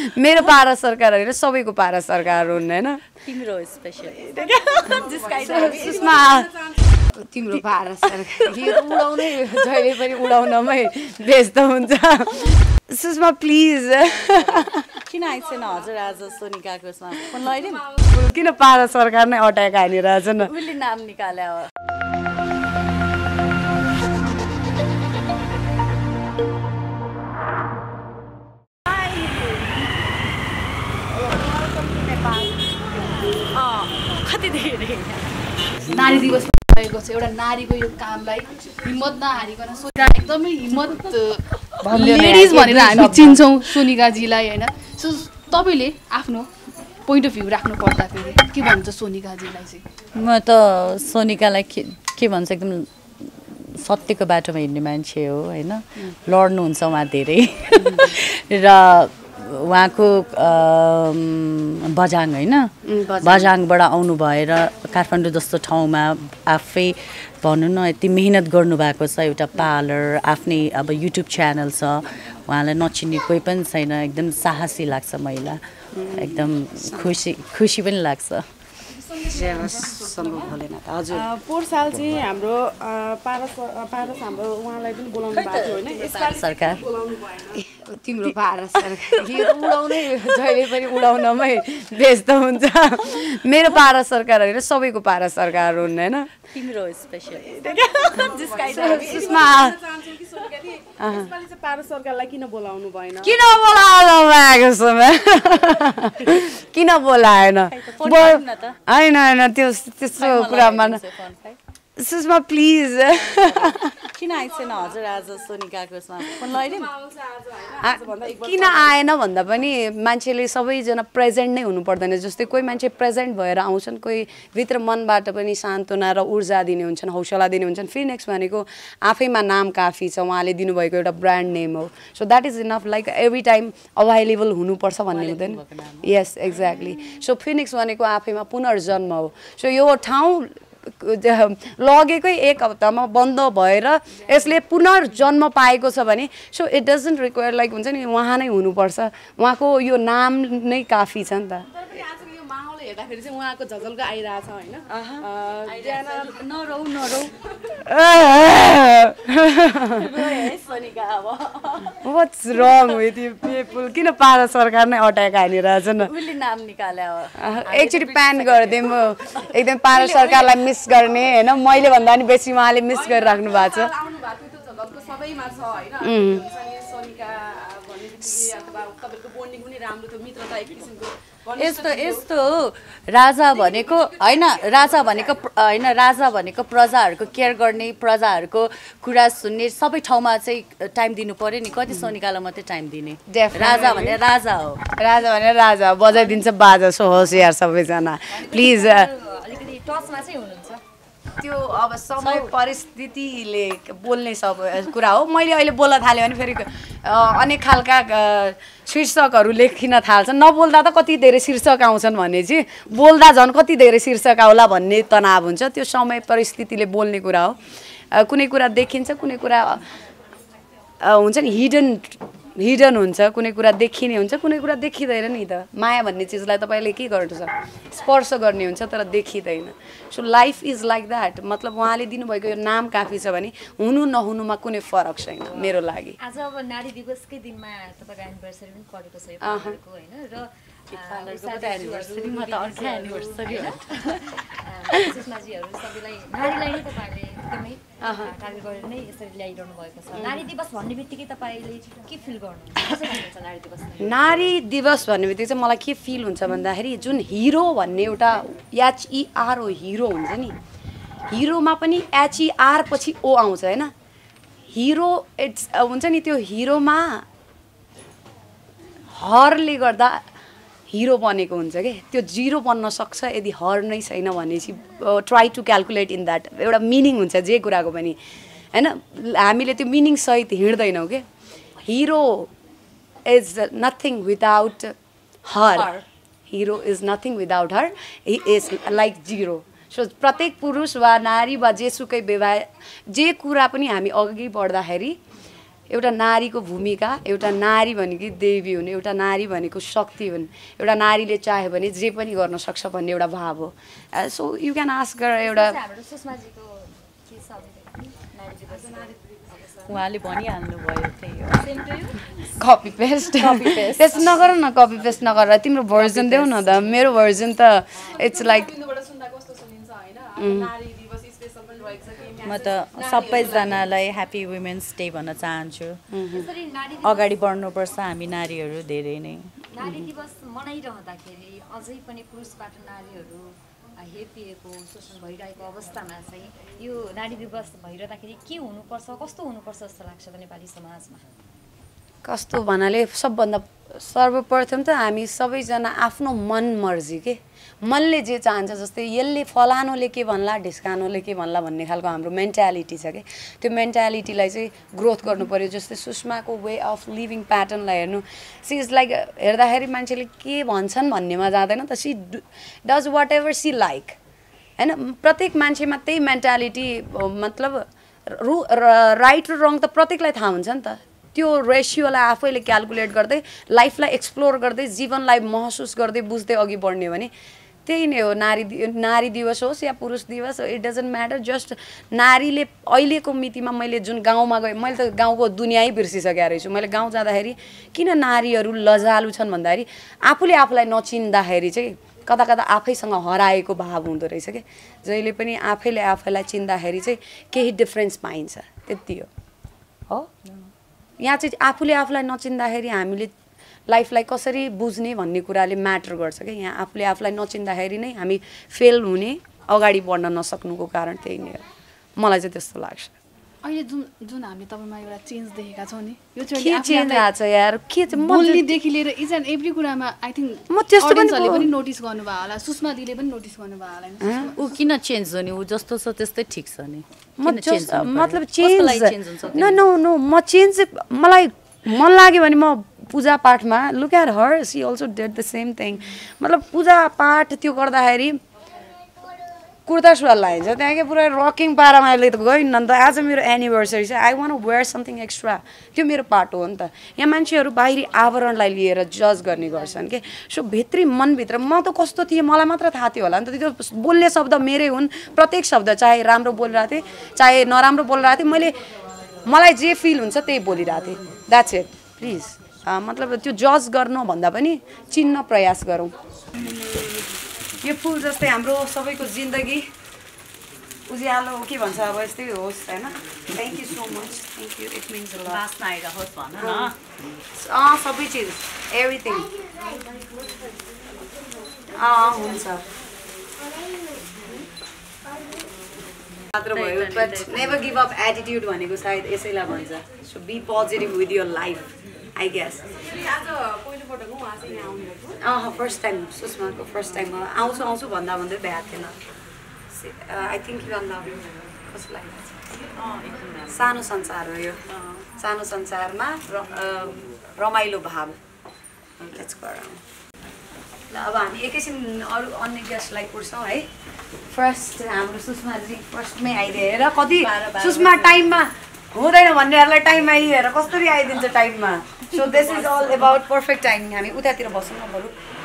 मेरो पारा सरकार होइन सबैको पारा सरकार हुन् हैन तिम्रो स्पेशल सुषमा तिम्रो पारा सरकार यो उडाउनै जहिले पनि उडाउनमै व्यस्त हुन्छ सुषमा प्लिज किन आइसेन हजुर आज सोनिकाको उसमा फोन लगाइदिउँ किन पारा सरकार नै अट्याक हानिरहेछ न उसले नाम निकाले हो कति धेरै नारी दिवस भएको छ एउटा नारीको यो कामलाई हिम्मत नहारिकन सोनिका एकदमै हिम्मत लेडिज भनेर हामी चिन्छौँ सोनिकाजीलाई होइन सो तपाईँले आफ्नो पोइन्ट अफ भ्यू राख्नु पर्दाखेरि के भन्छ सोनिकाजीलाई चाहिँ म त सोनिकालाई के भन्छ एकदम सत्यको बाटोमा हिँड्ने मान्छे हो होइन लड्नुहुन्छ उहाँ धेरै र उहाँको बझाङ होइन बझाङबाट आउनु भएर काठमाडौँ जस्तो ठाउँमा आफै भनौँ न यति मेहनत गर्नुभएको छ एउटा पार्लर आफ्नै अब युट्युब च्यानल छ उहाँलाई नचिन्ने कोही पनि छैन एकदम साहसी लाग्छ महिला एकदम खुसी पनि लाग्छ पोहोर साल चाहिँ हाम्रो पारस हाम्रो उहाँलाई पनि बोलाउनु भएको थियो होइन यसपालि सरकार तिम्रो पारा सरकार यो उडाउनै जहिले पनि उडाउनमै व्यस्त हुन्छ मेरो पारा सरकार होइन सबैको पारा सरकार हुन् हैन तिम्रो स्पेशल सुषमा यसपालि चाहिँ पारस सरकारलाई किन बोलाउनु भएन किन बोलाउनु भएको किन बोलाएन होइन होइन त्यस्तो कुरामा सुषमा प्लिज किन आइसेन हजुर आज सोनिकाको उसमा फोन लगाइदिउँ किन आएन भन्दा पनि मान्छेले सबैजना प्रेजेन्ट नै हुनु पर्दैन जस्तै कोही मान्छे प्रेजेन्ट भएर आउँछन् कोही भित्र मनबाट पनि सान्त्वना र ऊर्जा दिने हुन्छन् हौसला दिने हुन्छन् फिनिक्स भनेको आफैमा नाम काफी छ उहाँले दिनुभएको एउटा ब्रान्ड नेम हो so that is enough like every time available हुनुपर्छ भन्ने हुँदैन यस एक्ज्याक्टली सो फिनिक्स भनेको आफैमा पुनर्जन्म हो सो यो ठाउँ लगेकै एक हप्तामा बन्द भएर यसले पुनर्जन्म पाएको छ भने so it doesn't require like हुन्छ नि उहाँ नै हुनुपर्छ उहाँको यो नाम नै काफी छ नि त यो माहौल हेर्दाखेरि चाहिँ उहाँको झझल्को आइरहेछ होइन What's wrong with you people? किन पारा सरकार नै अट्याक हानिरहेछ न उसले नाम निकाले हो एकचोटि प्यान गरिदिउँ एकदम पारा सरकारलाई मिस गर्ने होइन मैले भन्दा पनि बेसी उहाँले मिस गरिराख्नु भएको छ सबैमा छ होइन सोनिका भनेपछि अथवा तपाईँको बोन्डिङ पनि राम्रो थियो मित्रता एक किसिमको यस्तो राजा भनेको होइन राजा भनेको प्रजाहरूको केयर गर्ने प्रजाहरूको कुरा सुन्ने सबै ठाउँमा चाहिँ टाइम दिनु पर्यो नि कति सोनिकालाई मात्रै टाइम दिने राजा भने राजा हो राजा बजाइदिन्छ बाजा सो होस् यार सबैजना प्लिज अलिकति टचमा चाहिँ हुनुहुन्छ त्यो अब समय परिस्थितिले बोल्ने सब कुरा हो मैले अहिले बोल्न थालेँ भने फेरि अनेक खालका शीर्षकहरू लेखिन थाल्छन् नबोल्दा त कति धेरै शीर्षक आउँछन् भने चाहिँ बोल्दा झन् कति धेरै शीर्षक आउला भन्ने तनाव हुन्छ त्यो समय परिस्थितिले बोल्ने कुरा हो कुनै कुरा देखिन्छ कुनै कुरा हुन्छ नि हिडन हुन्छ कुनै कुरा देखिने हुन्छ कुनै कुरा देखिँदैन नि त माया भन्ने चिजलाई तपाईँले के गर्नु छ स्पर्श गर्ने हुन्छ तर देखिँदैन so life is like that मतलब उहाँले दिनुभएको यो नाम काफी छ भने हुनु नहुनुमा कुनै फरक छैन मेरो लागि आज अब नारी दिवसकै दिनमा तपाईँको एनिभर्सरी पनि परेको छ यो पार्लरको होइन र सुषमाजीहरू सबैलाई नारीलाई नै तपाईँहरूले एकदमै टार्गेट गरेर नै यसरी ल्याइरहनु भएको छ नारी दिवस भन्ने बित्तिकै तपाईँले के फिल गर्नुहुन्छ नारी दिवस नारी दिवस भन्ने बित्तिकै चाहिँ मलाई के फिल हुन्छ भन्दाखेरि जुन हिरो भन्ने एउटा HER हो हिरो हुन्छ नि हिरोमा पनि HER पछि O आउँछ होइन हिरो इट्स हुन्छ नि त्यो हिरोमा हरले गर्दा हिरो बनेको हुन्छ कि त्यो जिरो बन्न सक्छ यदि हर नै छैन भनेपछि try to calculate in that एउटा मिनिङ हुन्छ जे कुराको पनि हैन हामीले त्यो मिनिङ सहित हिँड्दैनौँ के hero is nothing without her hero is nothing without her he is like zero so प्रत्येक पुरुष वा नारी वा जेसुकै व्यवहार जे कुरा पनि हामी अघि बढ्दाखेरि एउटा नारीको भूमिका, एउटा नारी भनेकी देवी हुन्, एउटा नारी भनेको शक्ति हुन्, एउटा नारीले चाह्यो भने जे पनि गर्न सक्छ भन्ने एउटा भाव हो। सो यु क्यान आस्क एउटा उहाँले भनिहाल्नुभयो त्यही हो। कपी पेस्ट पेस्ट नगर न, कपी पेस्ट नगर, तिम्रो भर्जन देऊ न त। मेरो भर्जन त इट्स लाइक म त सबैजनालाई ह्याप्पी वुमेन्स डे भन्न चाहन्छु। अगाडि बढ्नुपर्छ हामी नारीहरू धेरै नै। नारी दिवस मनाइरहँदाखेरि अझै पनि पुरुषबाट नारीहरू हेपिएको शोषण भइरहेको अवस्थामा चाहिँ यो नारी दिवस भइरहँदाखेरि के हुनुपर्छ, कस्तो हुनुपर्छ जस्तो लाग्छ त नेपाली समाजमा? कस्तो भन्नाले सबभन्दा सर्वप्रथम त हामी सबैजना आफ्नो मन मर्जी के मनले जे चाहन्छ, जस्तै यसले फलानोले के भन्ला ढिस्कानोले के भन्ला भन्ने खालको हाम्रो मेन्टालिटी छ कि त्यो मेन्टालिटीलाई चाहिँ ग्रोथ गर्नु पर्यो। जस्तै सुषमाको वे अफ लिभिङ प्याटर्नलाई हेर्नु, सी इज लाइक हेर्दाखेरि मान्छेले के भन्छन् भन्नेमा जाँदैन त, she does whatever she like हैन। प्रत्येक मान्छेमा त्यही मेन्टालिटी, मतलब राइट र रङ त प्रत्येकलाई थाहा हुन्छ नि त। त्यो रेसियोलाई आफैले क्यालकुलेट गर्दै लाइफलाई एक्सप्लोर गर्दै जीवनलाई महसुस गर्दै बुझ्दै अघि बढ्ने भने त्यही नै हो। नारी दिवस होस् या पुरुष दिवस, इट डजन्ट म्याटर। जस्ट नारीले अहिलेको मितिमा मैले जुन गाउँमा गएँ, मैले त गाउँको दुनियाँ बिर्सिसकेको रहेछु। मैले गाउँ जाँदाखेरि किन नारीहरू लजालु छन् भन्दाखेरि आफूले आफूलाई नचिन्दाखेरि चाहिँ कता कता आफैसँग हराएको भाव हुँदो रहेछ कि जहिले पनि आफैले आफैलाई चिन्दाखेरि चाहिँ केही डिफ्रेन्स पाइन्छ, त्यति हो। यहाँ चाहिँ आफूले आफूलाई नचिन्दाखेरि हामीले लाइफलाई कसरी बुझ्ने भन्ने कुराले म्याटर गर्छ कि यहाँ आफूले आफूलाई नचिन्दाखेरि नै हामी फेल हुने, अगाडि बढ्न नसक्नुको कारण त्यही नै हो। मलाई चाहिँ त्यस्तो लाग्छ। अहिले जुन हामी तपाईँमा एउटा चेन्ज देखेका छौँ नि, यो के चेन्ज आएको छ यार? के चाहिँ बोल्नेदेखि लिएर इच एन्ड एभ्री कुरामा आई थिङ्क म त्यस्तो पनि नोटिस गर्नुभयो होला, सुषमा दिदीले पनि नोटिस गर्नुभयो होला। ऊ किन चेन्ज हो नि? ऊ जस्तो छ त्यस्तै ठिक छ नि। मतलब चेन्ज नो म चेन्ज मलाई मन लाग्यो भने म पूजा पाठमा look at her, she also did the same thing. मतलब पूजा पाठ त्यो गर्दाखेरि कुर्ता सुरुवाल लगाइन्छ त्यहाँ के पुरा रकिङ पारामा अहिले त गइन् नि त। आज मेरो एनिभर्सरी छ, I want to wear something extra, त्यो मेरो पार्ट हो नि त। यहाँ मान्छेहरू बाहिरी आवरणलाई लिएर जज गर्ने गर्छन् कि। सो भित्री मनभित्र म त कस्तो थिएँ मलाई मात्र थाहा थियो होला नि त। त्यो बोल्ने शब्द मेरै हुन्, प्रत्येक शब्द चाहे राम्रो बोलिरहेको थिएँ चाहे नराम्रो बोलिरहेको थिएँ, मलाई जे फिल हुन्छ त्यही बोलिरहेको थिएँ। That's it. प्लिज मतलब त्यो जज गर्नुभन्दा पनि चिन्न प्रयास गरौँ। यो फुल जस्तै हाम्रो सबैको जिन्दगी उज्यालो के भन्छ अब यस्तै होस् हैन। Thank you so much, thank you, it means a lot. बास्ना आइरहोस् भन न। सबै चिज एभ्रिथिङ हुन्छ मात्र भयो। But never give up attitude भनेको सायद यसैलाई भन्छ। So be positive with your life I guess. आज पहिलोपटक उहाँ चाहिँ यहाँ आउनुभएको? फर्स्ट टाइम, सुषमाको फर्स्ट टाइम आउँछु भन्दा भन्दै भ्याएको थिएन। I think you are love कस्तो लाग्छ? सानो संसार हो यो, सानो संसारमा रमाइलो भाव। Let's go around. ल अब हामी एकैछिन अरू अन्य गेस्टलाई कुर्छौँ है। फर्स्ट हाम्रो सुषमाजी फर्स्टमै आइदिए र कति सुषमा टाइममा हुँदैन भन्नेहरूलाई टाइममा आइदिएर कसरी आइदिन्छ टाइममा। So this is all about perfect timing. हामी उतातिर बसौँ न बरु।